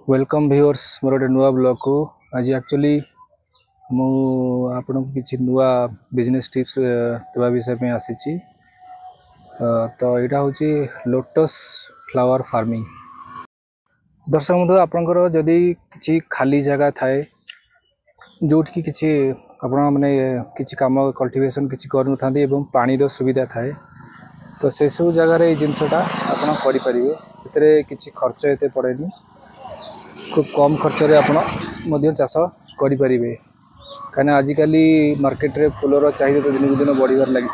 Welcome viewers मोर गोटे नुआ blog को आज एक्चुअली मु आपन को किसी नुआ बिजनेस टिप्स देवा विषय में आसी। तो यहाँ हूँ लोटस फ्लावर फार्मिंग। दर्शक बंधु आपंकर जदि किसी खाली जगह थाए जोटि किसी आपण मैंने किसी कम कल्टिवेशन किसी करूँ पानी रो सुविधा थाए तो से सब जगार जिनसटा आप करें किसी खर्च एत पड़ेनी खूब कम खर्च रे आपण चाष करें कहीं आजिकल मार्केट रे फूलर चाहिए तो दिन को दिन बढ़िबार लगी।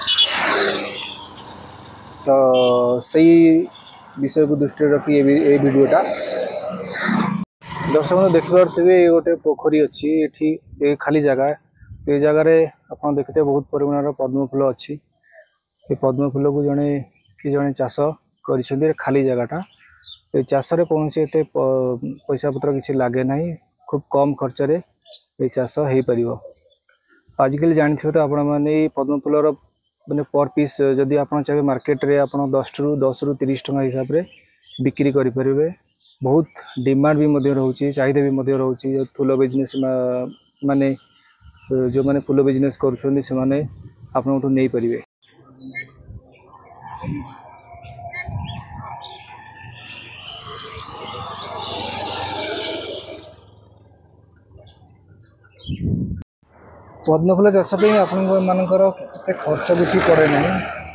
तो सही विषय को दृष्टि रखी ये वीडियोटा दर्शक बंधु देखिपे गोटे पोखरी अच्छी ये खाली जगह ये जगार आप देखते बहुत परिमाण पद्म फूल अच्छी ये पद्म फूल को जड़े चाष कर खाली जगहटा ये चाष कौन से पैसा पत्र किसी लगे ना खूब कम खर्च रे ये चाष हो पार। आजिकल जानते तो आपण मैंने पद्म फूलर मैंने पर पीस जदि आप चाहिए मार्केट रे आप 10 रु 30 टका हिसाब से बिक्री करें। बहुत डिमांड भी रोचे चाहिदा भी रोचे फूल बिजनेस माने जो माने फूल बिजनेस करें आपको नहीं पारे। पद्म फूल चाष मानकर खर्च किसी पड़े ना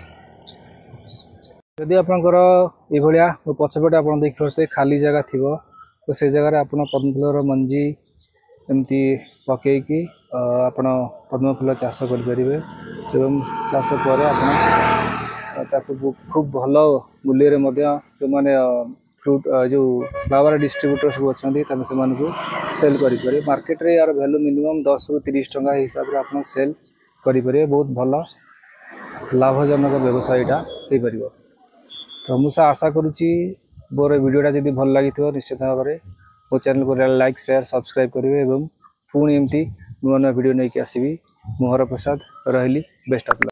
जदि आपंकर ये पछपटे आप देखिए खाली जगह थी तो से जगह आप पद्म फूलर मंजी एमती पकईकी आप पद्म फूल चाष करें चाष पर खूब भल मूल्य जो मैंने फ्रूट जो फ्लावर डिस्ट्रीब्यूटर सब अच्छा से सेल करें मार्केट रे यार वैल्यू मिनिमम 10 रु 30 टका हिसाब से आप सेल करें बहुत भल लाभजनक व्यवसाय हो पार। तो मुझे आशा करुच्ची मोर वीडियोटा जब भल लगी निश्चित भाव में मो चैनल को लाइक शेयर सब्सक्राइब करेंगे पुणी एमती नुआ नुआ वीडियो नहीं आसबि। मोहर प्रसाद रही बेस्ट ऑफ लक।